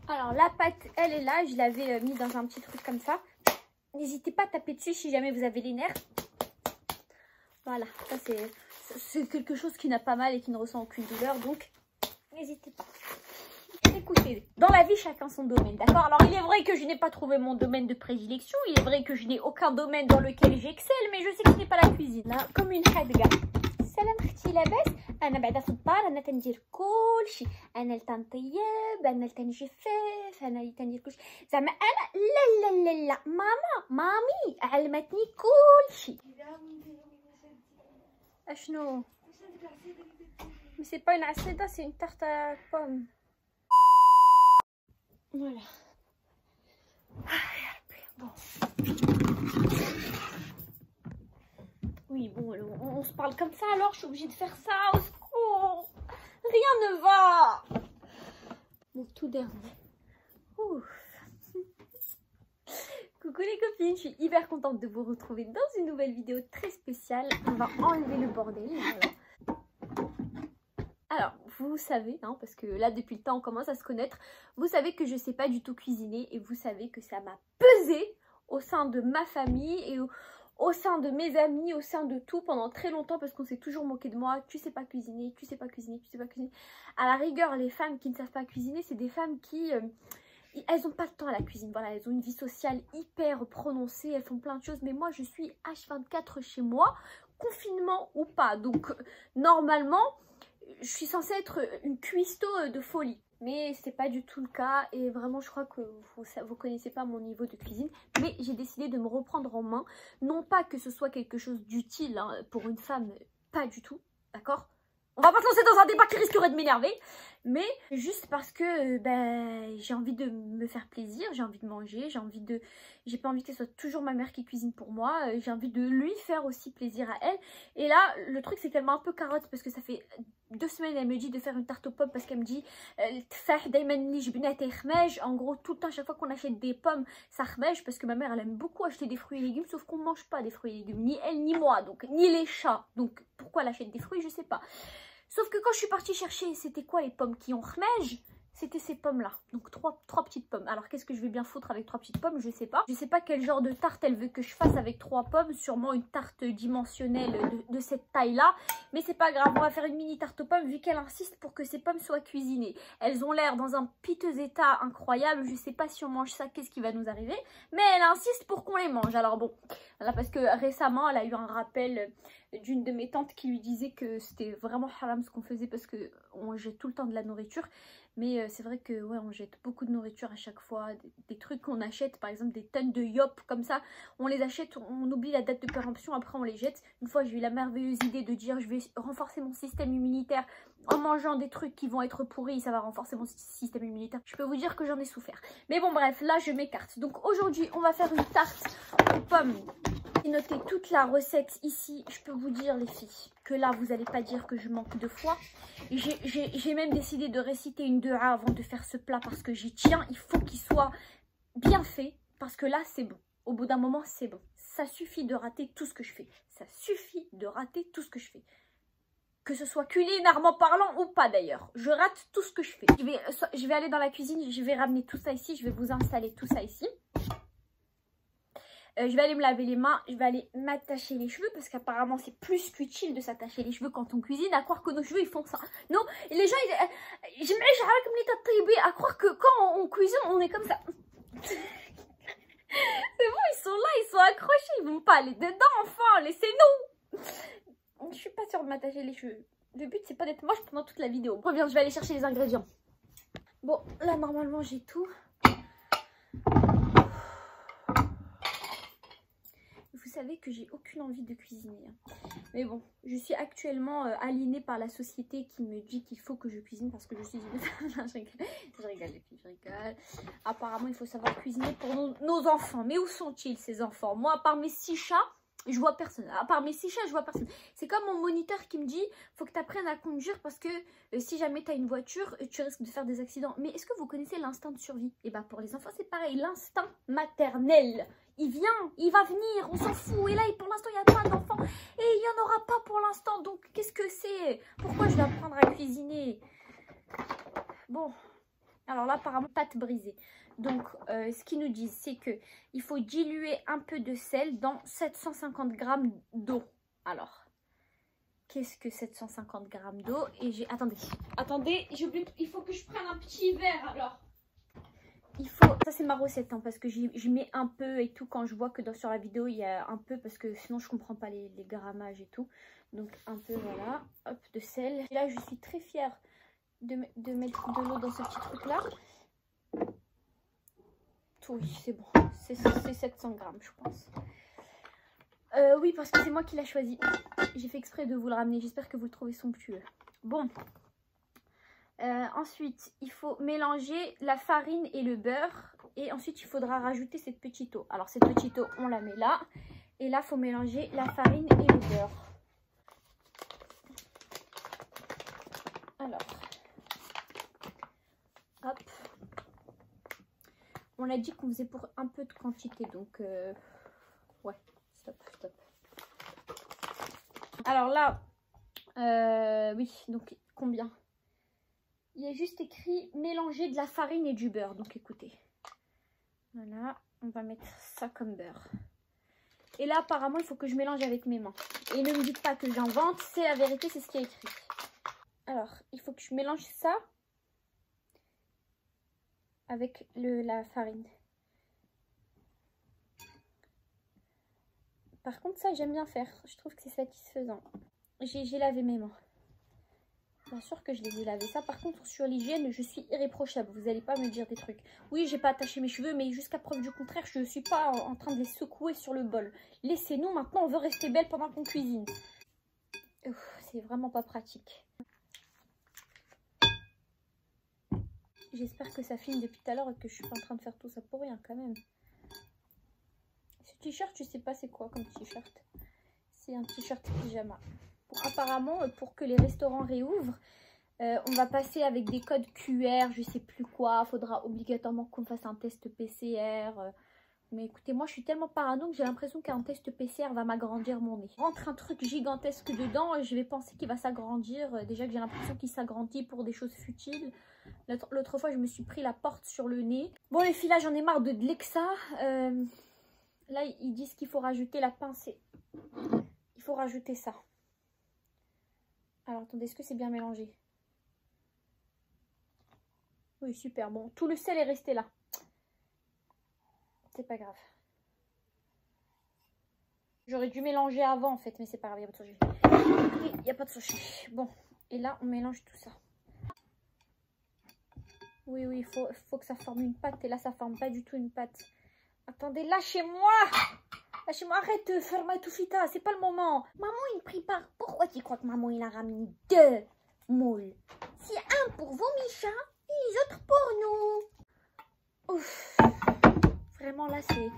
Alors la pâte, elle est là. Je l'avais mis dans un petit truc comme ça. N'hésitez pas à taper dessus si jamais vous avez les nerfs. Voilà, ça c'est quelque chose qui n'a pas mal et qui ne ressent aucune douleur. Donc, n'hésitez pas. Écoutez, dans la vie, chacun son domaine, d'accord? Alors, il est vrai que je n'ai pas trouvé mon domaine de prédilection. Il est vrai que je n'ai aucun domaine dans lequel j'excelle. Mais je sais que ce n'est pas la cuisine. Là, comme une hadga. Salam اختي لاباس انا بعدا في الدار انا تندير كلشي انا اللي تنطيب انا اللي تنجفف انا اللي تندير كلشي زعما انا لا لا لا لا مامي علمتني كلشي اشنو مي سي با une عسيده سي une tarte à pomme voilà bon oui bon on se parle comme ça alors je suis obligée de faire ça au secours rien ne va mon tout dernier ouf. Coucou les copines, je suis hyper contente de vous retrouver dans une nouvelle vidéo très spéciale. On va enlever le bordel, voilà. Alors, vous savez, hein, parce que là depuis le temps on commence à se connaître, vous savez que je sais pas du tout cuisiner et vous savez que ça m'a pesé au sein de ma famille et au sein de mes amis, au sein de tout pendant très longtemps parce qu'on s'est toujours moqué de moi. Tu sais pas cuisiner, tu sais pas cuisiner, tu sais pas cuisiner. À la rigueur, les femmes qui ne savent pas cuisiner, c'est des femmes qui... elles n'ont pas le temps à la cuisine, voilà, elles ont une vie sociale hyper prononcée, elles font plein de choses, mais moi je suis H24 chez moi, confinement ou pas, donc normalement je suis censée être une cuistot de folie, mais c'est pas du tout le cas et vraiment je crois que vous connaissez pas mon niveau de cuisine, mais j'ai décidé de me reprendre en main, non pas que ce soit quelque chose d'utile hein, pour une femme, pas du tout, d'accord ? On va pas se lancer dans un débat qui risquerait de m'énerver, mais juste parce que j'ai envie de me faire plaisir, j'ai envie de manger, j'ai pas envie que ce soit toujours ma mère qui cuisine pour moi, j'ai envie de lui faire aussi plaisir à elle. Et là, le truc c'est qu'elle m'a un peu carotte parce que ça fait 2 semaines elle me dit de faire une tarte aux pommes parce qu'elle me dit en gros tout le temps, chaque fois qu'on achète des pommes ça khmej parce que ma mère elle aime beaucoup acheter des fruits et légumes sauf qu'on mange pas des fruits et légumes, ni elle ni moi, donc ni les chats, donc pourquoi elle achète des fruits je sais pas. Sauf que quand je suis partie chercher, c'était quoi les pommes qui ont khmej? C'était ces pommes là, donc trois petites pommes. Alors qu'est-ce que je vais bien foutre avec 3 petites pommes? Je sais pas. Je sais pas quel genre de tarte elle veut que je fasse avec 3 pommes. Sûrement une tarte dimensionnelle de cette taille là. Mais c'est pas grave, on va faire une mini tarte aux pommes vu qu'elle insiste pour que ces pommes soient cuisinées. Elles ont l'air dans un piteux état incroyable. Je sais pas si on mange ça, qu'est-ce qui va nous arriver. Mais elle insiste pour qu'on les mange. Alors bon, voilà, parce que récemment elle a eu un rappel d'une de mes tantes qui lui disait que c'était vraiment haram ce qu'on faisait parce que on jette tout le temps de la nourriture. Mais c'est vrai que ouais, on jette beaucoup de nourriture à chaque fois, des trucs qu'on achète, par exemple des tonnes de yop comme ça, on les achète, on oublie la date de péremption, après on les jette. Une fois j'ai eu la merveilleuse idée de dire je vais renforcer mon système immunitaire en mangeant des trucs qui vont être pourris, ça va renforcer mon système immunitaire. Je peux vous dire que j'en ai souffert. Mais bon bref, là je m'écarte. Donc aujourd'hui on va faire une tarte aux pommes. J'ai noté toute la recette ici, je peux vous dire les filles que là vous n'allez pas dire que je manque de foi. J'ai même décidé de réciter une dua avant de faire ce plat parce que j'y tiens, il faut qu'il soit bien fait parce que là c'est bon, au bout d'un moment c'est bon. Ça suffit de rater tout ce que je fais, ça suffit de rater tout ce que je fais. Que ce soit culinairement parlant ou pas d'ailleurs, je rate tout ce que je fais. Je vais aller dans la cuisine, je vais ramener tout ça ici, je vais vous installer tout ça ici. Je vais aller me laver les mains, je vais aller m'attacher les cheveux parce qu'apparemment c'est plus qu'utile de s'attacher les cheveux quand on cuisine, à croire que nos cheveux ils font ça. Non, les gens ils à croire que quand on cuisine on est comme ça. C'est bon, ils sont là, ils sont accrochés, ils vont pas aller dedans, enfin, laissez-nous. Je suis pas sûre de m'attacher les cheveux. Le but c'est pas d'être moche pendant toute la vidéo. Reviens, je vais aller chercher les ingrédients. Bon, là normalement j'ai tout. Vous savez que j'ai aucune envie de cuisiner. Mais bon, je suis actuellement aliénée par la société qui me dit qu'il faut que je cuisine parce que je suis une femme. Je rigole les filles, je rigole. Apparemment, il faut savoir cuisiner pour nos enfants. Mais où sont-ils ces enfants? Moi, à part mes 6 chats, je vois personne. À part mes 6 chats, je vois personne. C'est comme mon moniteur qui me dit, faut que tu apprennes à conduire parce que si jamais tu as une voiture, tu risques de faire des accidents. Mais est-ce que vous connaissez l'instinct de survie? Et bien pour les enfants, c'est pareil, l'instinct maternel. Il vient, il va venir, on s'en fout. Et là, pour l'instant, il n'y a pas d'enfants. Et il n'y en aura pas pour l'instant. Donc, qu'est-ce que c'est? Pourquoi je vais apprendre à cuisiner? Bon, Alors là, apparemment, pâte brisée. Donc, ce qu'ils nous disent, c'est que il faut diluer un peu de sel dans 750 g d'eau. Alors, qu'est-ce que 750 g d'eau? Et j'ai... Attendez, j'ai oublié... Il faut que je prenne un petit verre, alors. Il faut... Ça, c'est ma recette, hein, parce que je mets un peu et tout quand je vois que sur la vidéo, il y a un peu, parce que sinon, je comprends pas les grammages et tout. Donc, un peu, voilà. Hop, de sel. Et là, je suis très fière de mettre de l'eau dans ce petit truc-là. Oui, c'est bon. C'est 700 grammes, je pense. Oui, parce que c'est moi qui l'ai choisi. J'ai fait exprès de vous le ramener. J'espère que vous le trouvez somptueux. Bon. Ensuite, il faut mélanger la farine et le beurre. Et ensuite, il faudra rajouter cette petite eau. Alors, cette petite eau, on la met là. Et là, il faut mélanger la farine et le beurre. Alors. Hop. On a dit qu'on faisait pour un peu de quantité. Donc, ouais. Stop. Alors là, oui, donc combien? Il y a juste écrit mélanger de la farine et du beurre. Donc écoutez, voilà, on va mettre ça comme beurre. Et là, apparemment, il faut que je mélange avec mes mains. Et ne me dites pas que j'invente, c'est la vérité, c'est ce qui est écrit. Alors, il faut que je mélange ça avec la farine. Par contre, ça, j'aime bien faire. Je trouve que c'est satisfaisant. J'ai lavé mes mains. Bien sûr que je les ai lavées. Ça, par contre, sur l'hygiène, je suis irréprochable. Vous n'allez pas me dire des trucs. Oui, j'ai pas attaché mes cheveux, mais jusqu'à preuve du contraire, je ne suis pas en train de les secouer sur le bol. Laissez-nous, maintenant, on veut rester belle pendant qu'on cuisine. C'est vraiment pas pratique. J'espère que ça filme depuis tout à l'heure et que je suis pas en train de faire tout ça pour rien, quand même. Ce t-shirt, je sais pas c'est quoi comme t-shirt. C'est un t-shirt pyjama. Apparemment, pour que les restaurants réouvrent, on va passer avec des codes QR, je sais plus quoi. Il faudra obligatoirement qu'on fasse un test PCR. Mais écoutez, moi je suis tellement parano que j'ai l'impression qu'un test PCR va m'agrandir mon nez. Rentre un truc gigantesque dedans et je vais penser qu'il va s'agrandir. Déjà que j'ai l'impression qu'il s'agrandit pour des choses futiles. L'autre fois, je me suis pris la porte sur le nez. Bon les filles, là j'en ai marre de Lexa. Là, ils disent qu'il faut rajouter la pincée. Il faut rajouter ça. Alors, attendez, est-ce que c'est bien mélangé? Oui, super. Bon, tout le sel est resté là. C'est pas grave. J'aurais dû mélanger avant, en fait, mais c'est pas grave, il n'y a pas de souci. Il n'y a pas de souci. Bon, et là, on mélange tout ça. Oui, il faut que ça forme une pâte. Et là, ça forme pas du tout une pâte. Attendez, lâchez-moi! Lâchez-moi, arrête, ferme tout fita, c'est pas le moment. Maman, il prépare. Pourquoi tu crois que maman, il a ramené 2 moules? C'est un pour vos Micha et les autres pour nous. Ouf. Vraiment, là, c'est...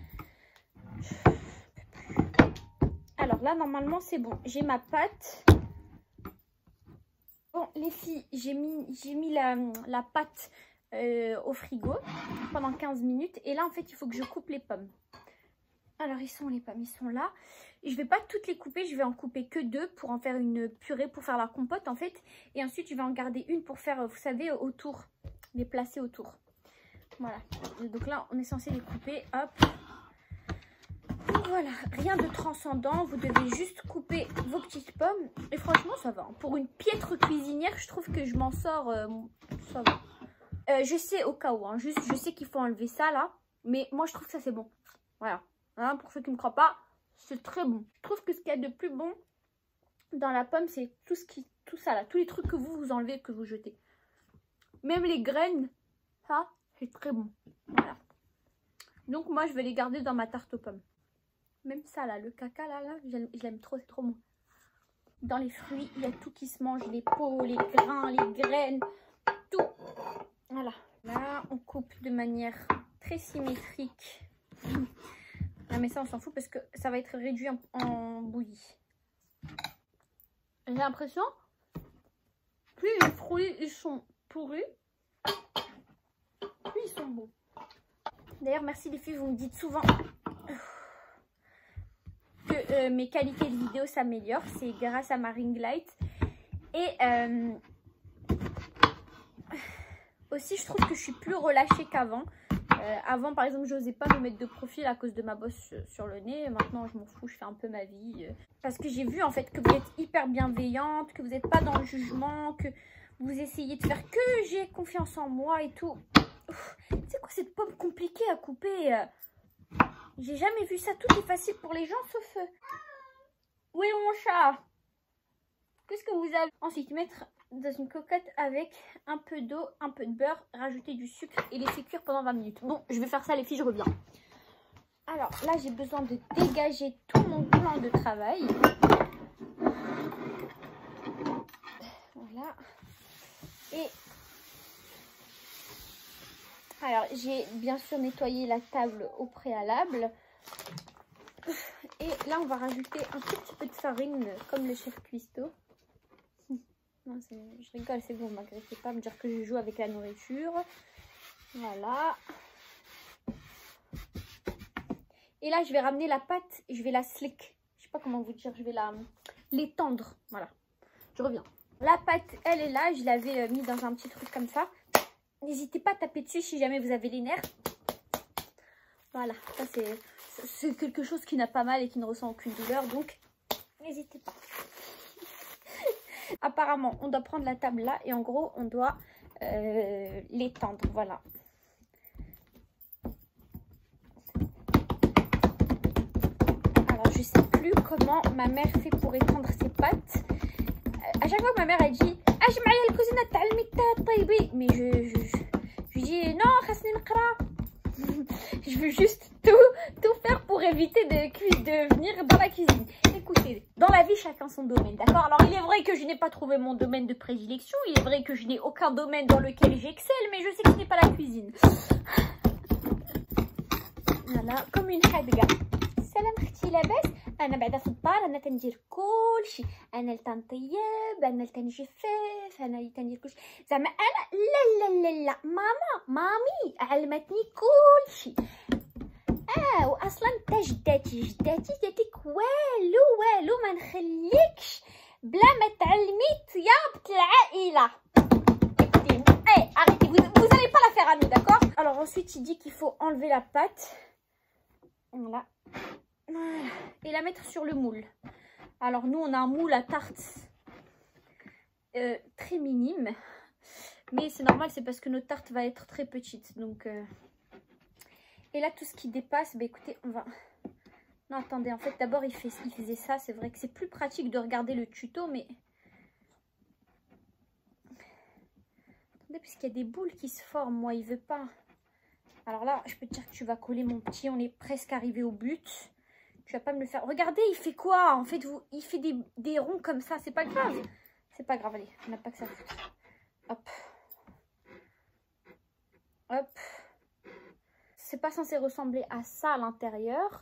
Alors là, normalement, c'est bon. J'ai ma pâte. Bon, les filles, j'ai mis la pâte au frigo pendant 15 minutes. Et là, en fait, il faut que je coupe les pommes. Alors, ils sont les pommes, ils sont là. Je vais pas toutes les couper, je vais en couper que 2 pour en faire une purée, pour faire la compote en fait. Et ensuite, je vais en garder une pour faire, vous savez, autour, les placer autour. Voilà. Et donc là, on est censé les couper, hop. Voilà, rien de transcendant, vous devez juste couper vos petites pommes. Et franchement, ça va. Pour une piètre cuisinière, je trouve que je m'en sors, ça va. Je sais au cas où, hein, juste je sais qu'il faut enlever ça là. Mais moi, je trouve que ça c'est bon. Voilà. Hein, pour ceux qui ne me croient pas, c'est très bon. Je trouve que ce qu'il y a de plus bon dans la pomme, c'est tout ça là, tous les trucs que vous enlevez, que vous jetez. Même les graines, ça, c'est très bon. Voilà. Donc moi, je vais les garder dans ma tarte aux pommes. Même ça là, le caca là, je l'aime trop, c'est trop bon. Dans les fruits, il y a tout qui se mange, les peaux, les grains, les graines, tout. Voilà. Là, on coupe de manière très symétrique. Ah mais ça on s'en fout parce que ça va être réduit en bouillie. J'ai l'impression, plus les fruits ils sont pourris, plus ils sont beaux. D'ailleurs merci les filles, vous me dites souvent que mes qualités de vidéo s'améliorent. C'est grâce à ma ring light. Et Aussi, je trouve que je suis plus relâchée qu'avant. Avant, par exemple, je n'osais pas me mettre de profil à cause de ma bosse sur le nez. Maintenant, je m'en fous, je fais un peu ma vie. Parce que j'ai vu en fait que vous êtes hyper bienveillante, que vous n'êtes pas dans le jugement, que vous essayez de faire que j'ai confiance en moi et tout. C'est quoi cette pomme compliquée à couper? J'ai jamais vu ça. Tout est facile pour les gens sauf... Où est mon chat? Qu'est-ce que vous avez? Ensuite, mettre dans une cocotte avec un peu d'eau, un peu de beurre, rajouter du sucre et laisser cuire pendant 20 minutes. Bon, je vais faire ça les filles, je reviens. Alors là, j'ai besoin de dégager tout mon plan de travail. Voilà. Et alors, j'ai bien sûr nettoyé la table au préalable. Et là, on va rajouter un tout petit peu de farine comme le chef cuistot. Non, je rigole, c'est bon, ne m'agressez pas me dire que je joue avec la nourriture. Voilà. Et là, je vais ramener la pâte et je vais la slick. Je sais pas comment vous dire, je vais l'étendre. Voilà, je reviens. La pâte, elle est là, je l'avais mis dans un petit truc comme ça. N'hésitez pas à taper dessus si jamais vous avez les nerfs. Voilà, ça c'est quelque chose qui n'a pas mal et qui ne ressent aucune douleur, donc n'hésitez pas. Apparemment, on doit prendre la table là et en gros, on doit l'étendre, voilà. Alors, je sais plus comment ma mère fait pour étendre ses pâtes. À chaque fois, ma mère, elle dit « Ah, j'ai mal à la cuisine, mais je dis « Non, khasni nqra ». Je veux juste tout faire pour éviter de venir dans la cuisine. Écoutez, dans la vie, chacun son domaine, d'accord? Alors, il est vrai que je n'ai pas trouvé mon domaine de prédilection. Il est vrai que je n'ai aucun domaine dans lequel j'excelle, mais je sais que ce n'est pas la cuisine. Voilà, comme une hadga. Salam اختي لاباس انا بعدا في الدار انا تندير كلشي انا اللي تنطيب انا اللي تنجفف انا اللي تندير كلشي زعما انا لا مامي علمتني كلشي واصلا انت جداتي داتك والو ما نخليكش بلا ما تعلمي طيابة العائله. Arrêtez, vous allez pas la faire à nous, d'accord? Alors ensuite il dit qu'il faut enlever la pâte. Voilà. Et la mettre sur le moule. Alors nous on a un moule à tarte très minime, mais c'est normal, c'est parce que notre tarte va être très petite, donc et là tout ce qui dépasse, bah écoutez, on va... Non attendez, en fait d'abord il faisait ça, c'est vrai que c'est plus pratique de regarder le tuto, mais attendez, puisqu'il y a des boules qui se forment, moi il veut pas. Alors là, je peux te dire que tu vas coller mon petit, on est presque arrivé au but. Tu vas pas me le faire. Regardez, il fait quoi? En fait, il fait des ronds comme ça, c'est pas grave. C'est pas grave, allez, on n'a pas que ça à foutre. Hop. Hop. C'est pas censé ressembler à ça à l'intérieur.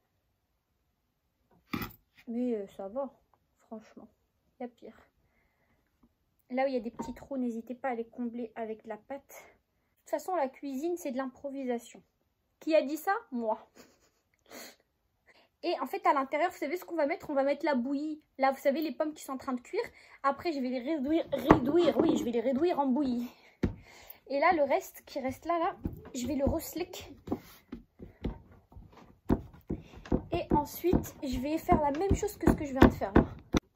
Mais ça va, franchement. Il y a pire. Là où il y a des petits trous, n'hésitez pas à les combler avec de la pâte. De toute façon, la cuisine, c'est de l'improvisation. Qui a dit ça? Moi. Et en fait, à l'intérieur, vous savez ce qu'on va mettre? On va mettre la bouillie. Là, vous savez, les pommes qui sont en train de cuire. Après, je vais les réduire. Oui, je vais les réduire en bouillie. Et là, le reste qui reste là, je vais le reslick. Et ensuite, je vais faire la même chose que ce que je viens de faire là.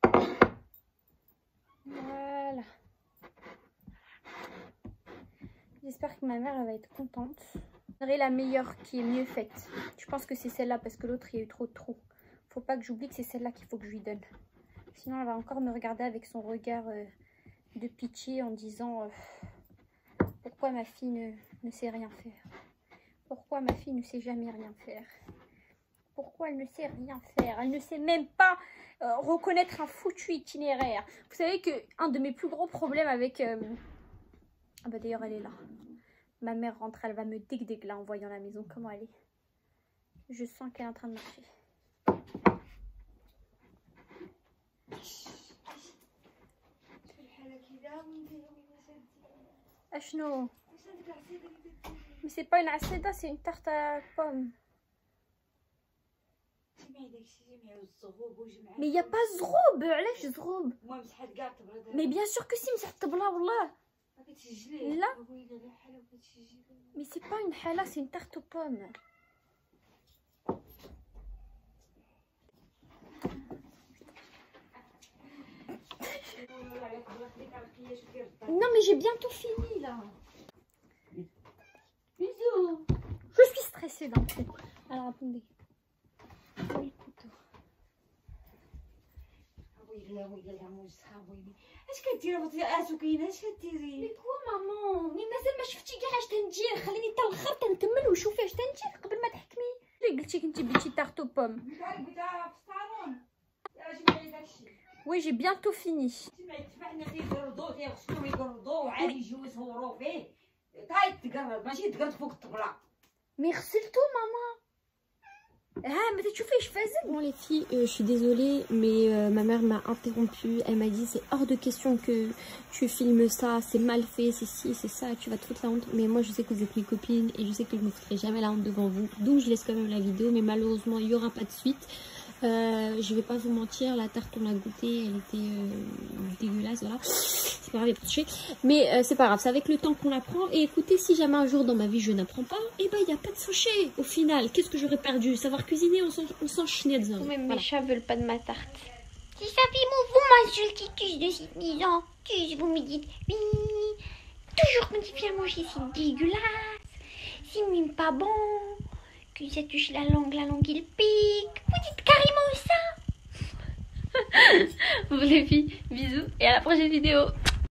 Voilà. J'espère que ma mère elle va être contente. C'est la meilleure qui est mieux faite. Je pense que c'est celle-là parce que l'autre il y a eu trop de trous. Faut pas que j'oublie que c'est celle-là qu'il faut que je lui donne. Sinon elle va encore me regarder avec son regard de pitié en disant pourquoi ma fille ne sait rien faire. Pourquoi ma fille ne sait jamais rien faire. Pourquoi elle ne sait rien faire. Elle ne sait même pas reconnaître un foutu itinéraire. Vous savez que un de mes plus gros problèmes avec... Ah bah d'ailleurs elle est là. Ma mère rentre, elle va me dégueuler là en voyant la maison. Comment elle est? Je sens qu'elle est en train de marcher. Ashno. Mais c'est pas une acida, c'est une tarte à pommes. Mais il n'y a pas zroub. علاش zroub? Mais bien sûr que si, مسح الطبلة والله. Là. Mais c'est pas une hala, c'est une tarte aux pommes. Non mais j'ai bientôt fini là. Bisous. Je suis stressée d'un coup. Alors attendez. Oui, couteau. اش كديري بغيتي اسكينه اش كديري؟ مي كوا مامان مي مازال ما شفتي كاع اش تندير. خليني حتى الاخر تنكمل وشوفي اش تندير قبل ما تحكمي. اللي قلتي كنتي بغيتي تارت او بوم. بغيتها في الصالون. جمعي داكشي. وي جي بيانتو فيني. جمعي تفاحنا تيقردو تيغسلو ويقردو وعاد يجيو يصورو فيه. طايت تقرب ماشي تقرد فوق الطبله. مي غسلتو ماما. Bon les filles, je suis désolée mais ma mère m'a interrompue, elle m'a dit c'est hors de question que tu filmes ça, c'est mal fait, c'est ci, c'est ça, tu vas te foutre la honte. Mais moi je sais que vous êtes mes copines et je sais que je ne me foutrai jamais la honte devant vous, donc je laisse quand même la vidéo, mais malheureusement il n'y aura pas de suite. Je vais pas vous mentir, la tarte on l'a goûtée, elle était dégueulasse, voilà. C'est pas grave, il n'y a pas de toucher. Mais c'est pas grave, c'est avec le temps qu'on apprend. Et écoutez, si jamais un jour dans ma vie je n'apprends pas, et ben il n'y a pas de soucher. Au final, qu'est-ce que j'aurais perdu? Savoir cuisiner, on s'en schnitzel. Même mes chats veulent pas de ma tarte. Si ça fait vous m'insultez de 6 ans, vous me dites oui, toujours me dit viens manger, c'est dégueulasse, c'est même pas bon. Que ça touche la langue il pique. Vous dites carrément ça. Bon les filles, bisous et à la prochaine vidéo.